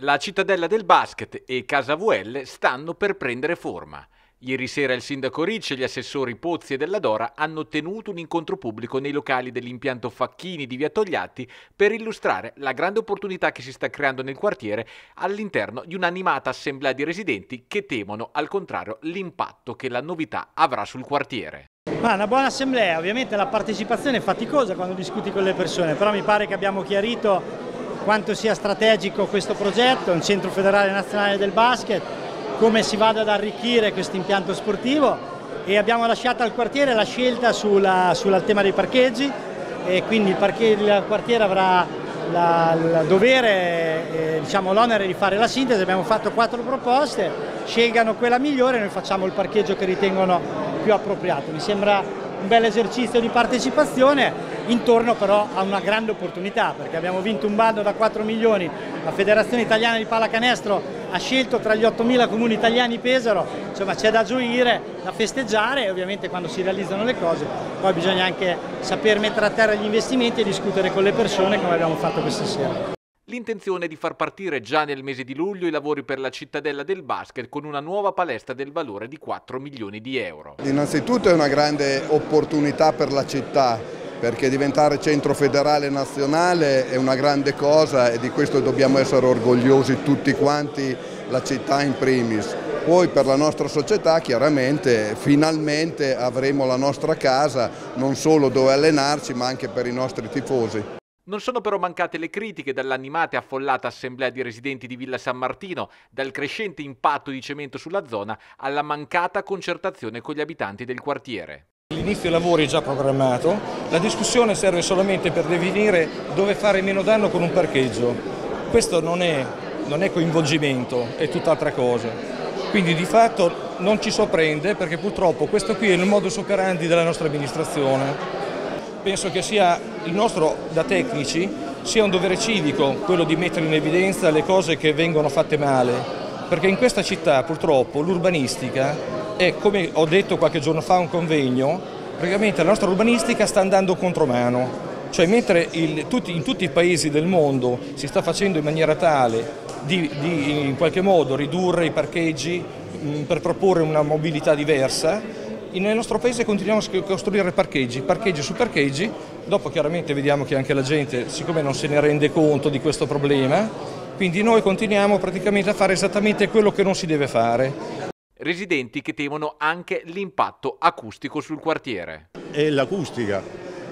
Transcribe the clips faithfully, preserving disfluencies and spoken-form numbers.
La cittadella del basket e Casa V L stanno per prendere forma. Ieri sera il sindaco Ricci e gli assessori Pozzi e Della Dora hanno tenuto un incontro pubblico nei locali dell'impianto Facchini di Via Togliatti per illustrare la grande opportunità che si sta creando nel quartiere all'interno di un'animata assemblea di residenti che temono, al contrario, l'impatto che la novità avrà sul quartiere. Ma una buona assemblea, ovviamente la partecipazione è faticosa quando discuti con le persone, però mi pare che abbiamo chiarito quanto sia strategico questo progetto, un centro federale nazionale del basket, come si vada ad arricchire questo impianto sportivo, e abbiamo lasciato al quartiere la scelta sulla, sul tema dei parcheggi, e quindi il, parche, il quartiere avrà la, il dovere, eh, diciamo l'onere di fare la sintesi. Abbiamo fatto quattro proposte, scelgano quella migliore e noi facciamo il parcheggio che ritengono più appropriato. Mi sembra un bel esercizio di partecipazione, intorno però a una grande opportunità, perché abbiamo vinto un bando da quattro milioni, la Federazione Italiana di Pallacanestro ha scelto tra gli ottomila comuni italiani Pesaro, insomma c'è da gioire, da festeggiare, e ovviamente quando si realizzano le cose poi bisogna anche saper mettere a terra gli investimenti e discutere con le persone come abbiamo fatto questa sera. L'intenzione è di far partire già nel mese di luglio i lavori per la cittadella del basket con una nuova palestra del valore di quattro milioni di euro. Innanzitutto è una grande opportunità per la città, perché diventare centro federale nazionale è una grande cosa e di questo dobbiamo essere orgogliosi tutti quanti, la città in primis. Poi per la nostra società chiaramente finalmente avremo la nostra casa, non solo dove allenarci ma anche per i nostri tifosi. Non sono però mancate le critiche dall'animata e affollata assemblea di residenti di Villa San Martino, dal crescente impatto di cemento sulla zona alla mancata concertazione con gli abitanti del quartiere. L'inizio dei lavori è già programmato, la discussione serve solamente per definire dove fare meno danno con un parcheggio. Questo non è, non è coinvolgimento, è tutt'altra cosa. Quindi di fatto non ci sorprende, perché purtroppo questo qui è il modus operandi della nostra amministrazione. Penso che sia il nostro, da tecnici, sia un dovere civico quello di mettere in evidenza le cose che vengono fatte male, perché in questa città purtroppo l'urbanistica è, come ho detto qualche giorno fa a un convegno, praticamente la nostra urbanistica sta andando contromano, cioè mentre il, tutti, in tutti i paesi del mondo si sta facendo in maniera tale di, di in qualche modo ridurre i parcheggi mh, per proporre una mobilità diversa, nel nostro paese continuiamo a costruire parcheggi, parcheggi su parcheggi, dopo chiaramente vediamo che anche la gente, siccome non se ne rende conto di questo problema, quindi noi continuiamo praticamente a fare esattamente quello che non si deve fare. Residenti che temono anche l'impatto acustico sul quartiere. E l'acustica,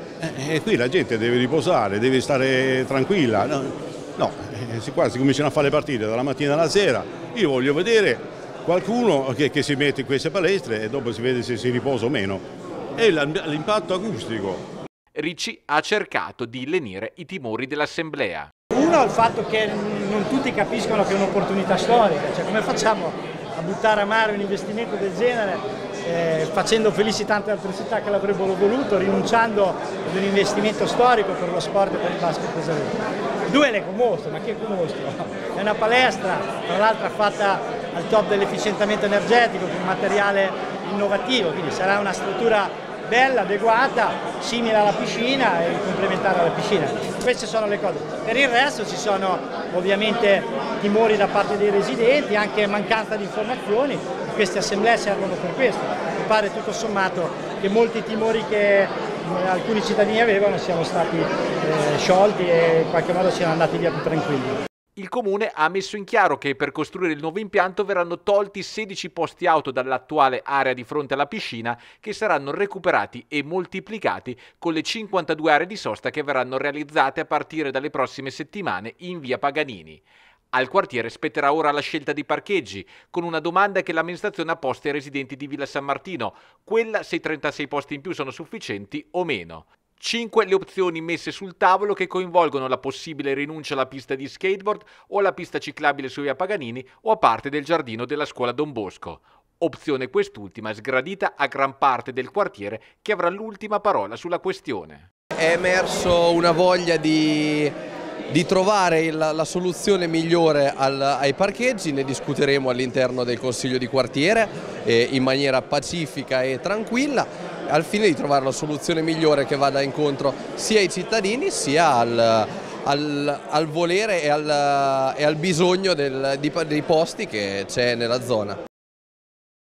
e qui la gente deve riposare, deve stare tranquilla, no, no eh, qua si cominciano a fare le partite dalla mattina alla sera, io voglio vedere qualcuno che, che si mette in queste palestre e dopo si vede se si riposa o meno. È l'impatto acustico. Ricci ha cercato di lenire i timori dell'assemblea. Uno, il fatto che non tutti capiscono che è un'opportunità storica, cioè come facciamo a buttare a mare un investimento del genere eh, facendo felici tante altre città che l'avrebbero voluto, rinunciando ad un investimento storico per lo sport e per il basket pesarese. Due, l'ecomostro, ma che ecomostro? È una palestra, tra l'altro fatta al top dell'efficientamento energetico con materiale innovativo, quindi sarà una struttura bella, adeguata, simile alla piscina e complementare alla piscina. Queste sono le cose. Per il resto ci sono ovviamente timori da parte dei residenti, anche mancanza di informazioni. Queste assemblee servono per questo. Mi pare tutto sommato che molti timori che alcuni cittadini avevano siano stati eh, sciolti e in qualche modo siano andati via più tranquilli. Il comune ha messo in chiaro che per costruire il nuovo impianto verranno tolti sedici posti auto dall'attuale area di fronte alla piscina, che saranno recuperati e moltiplicati con le cinquantadue aree di sosta che verranno realizzate a partire dalle prossime settimane in via Paganini. Al quartiere spetterà ora la scelta di parcheggi, con una domanda che l'amministrazione ha posto ai residenti di Villa San Martino, quella se i trentasei posti in più sono sufficienti o meno. Cinque le opzioni messe sul tavolo, che coinvolgono la possibile rinuncia alla pista di skateboard o alla pista ciclabile su via Paganini o a parte del giardino della scuola Don Bosco. Opzione quest'ultima sgradita a gran parte del quartiere, che avrà l'ultima parola sulla questione. È emerso una voglia di, di trovare il, la soluzione migliore al, ai parcheggi, ne discuteremo all'interno del Consiglio di quartiere eh, in maniera pacifica e tranquilla, al fine di trovare la soluzione migliore che vada incontro sia ai cittadini sia al, al, al volere e al, e al bisogno del, di, dei posti che c'è nella zona.